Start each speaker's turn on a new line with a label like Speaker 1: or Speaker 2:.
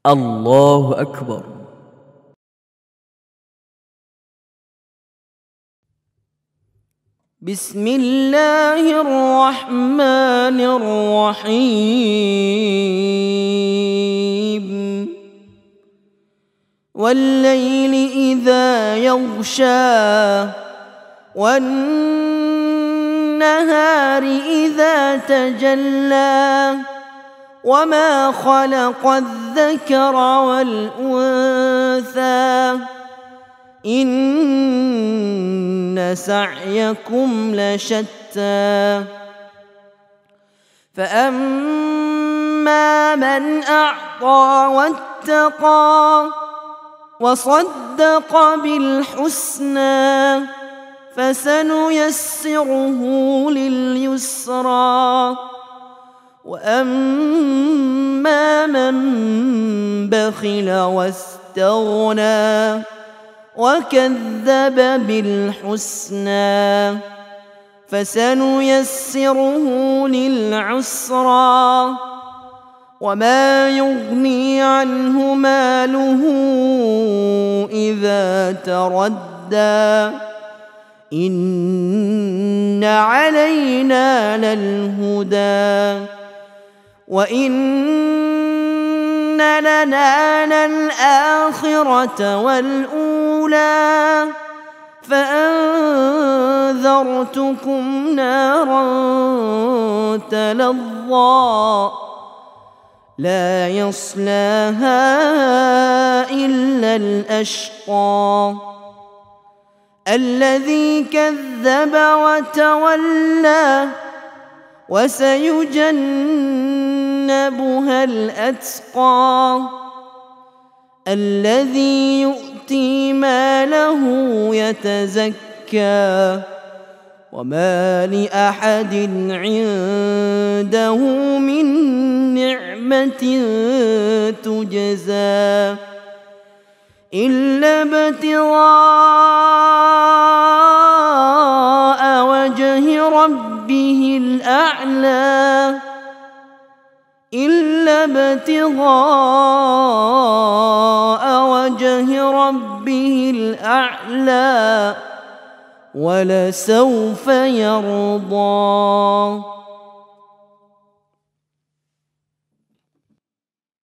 Speaker 1: الله أكبر.
Speaker 2: بسم الله الرحمن الرحيم. والليل إذا يغشى والنهار إذا تجلى وما خلق الذكر والأنثى إن سعيكم لشتى فأما من أعطى واتقى وصدق بالحسنى فسنيسره لليسرى وأما من بخل واستغنى وكذب بالحسنى فسنيسره للعسرى وما يغني عنه ماله إذا تردى إن علينا للهدى وإن لنا للآخرة والأولى فأنذرتكم نارا تلظى لا يصلاها إلا الأشقى الذي كذب وتولى وسيجنبها الأتقى الذي يؤتي ماله يتزكى وما لأحد عنده من نعمة تجزى إلا ابتغاء وجه ربه الأعلى إلا ابتغاء وجه ربه الأعلى ولسوف يرضى.